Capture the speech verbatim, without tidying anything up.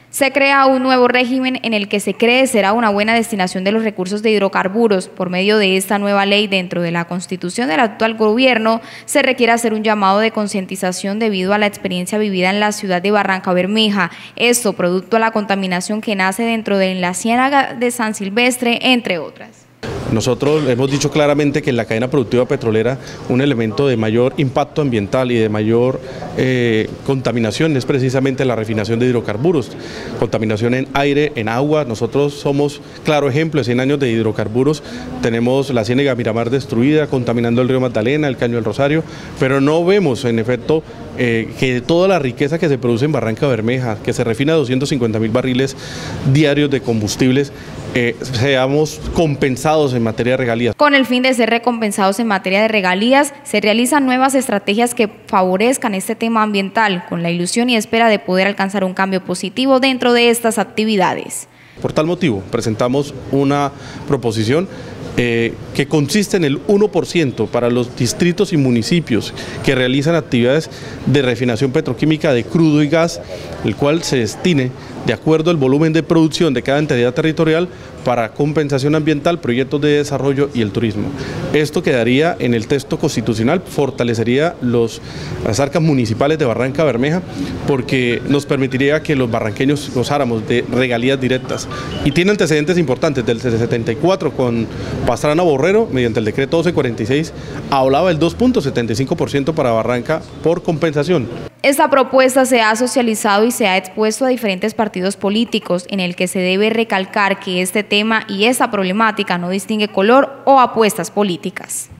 Se crea un nuevo régimen en el que se cree será una buena destinación de los recursos de hidrocarburos. Por medio de esta nueva ley dentro de la constitución del actual gobierno, se requiere hacer un llamado de concientización debido a la experiencia vivida en la ciudad de Barrancabermeja. Esto producto de la contaminación que nace dentro de la ciénaga de San Silvestre, entre otras. Nosotros hemos dicho claramente que en la cadena productiva petrolera un elemento de mayor impacto ambiental y de mayor eh, contaminación es precisamente la refinación de hidrocarburos, contaminación en aire, en agua. Nosotros somos claro ejemplo de cien años de hidrocarburos, tenemos la ciénaga Miramar destruida, contaminando el río Magdalena, el Caño del Rosario, pero no vemos en efecto eh, que toda la riqueza que se produce en Barrancabermeja, que se refina doscientos cincuenta mil barriles diarios de combustibles, eh, seamos compensados en materia de regalías. Con el fin de ser recompensados en materia de regalías, se realizan nuevas estrategias que favorezcan este tema ambiental, con la ilusión y espera de poder alcanzar un cambio positivo dentro de estas actividades. Por tal motivo, presentamos una proposición eh, que consiste en el uno por ciento para los distritos y municipios que realizan actividades de refinación petroquímica de crudo y gas, el cual se destine de acuerdo al volumen de producción de cada entidad territorial para compensación ambiental, proyectos de desarrollo y el turismo. Esto quedaría en el texto constitucional, fortalecería los, las arcas municipales de Barrancabermeja porque nos permitiría que los barranqueños gozáramos de regalías directas. Y tiene antecedentes importantes, del setenta y cuatro con Pastrana Borrero, mediante el decreto doce cuarenta y seis, hablaba del dos punto setenta y cinco por ciento para Barranca por compensación. Esta propuesta se ha socializado y se ha expuesto a diferentes partidos políticos, en el que se debe recalcar que este tema y esta problemática no distingue color o apuestas políticas.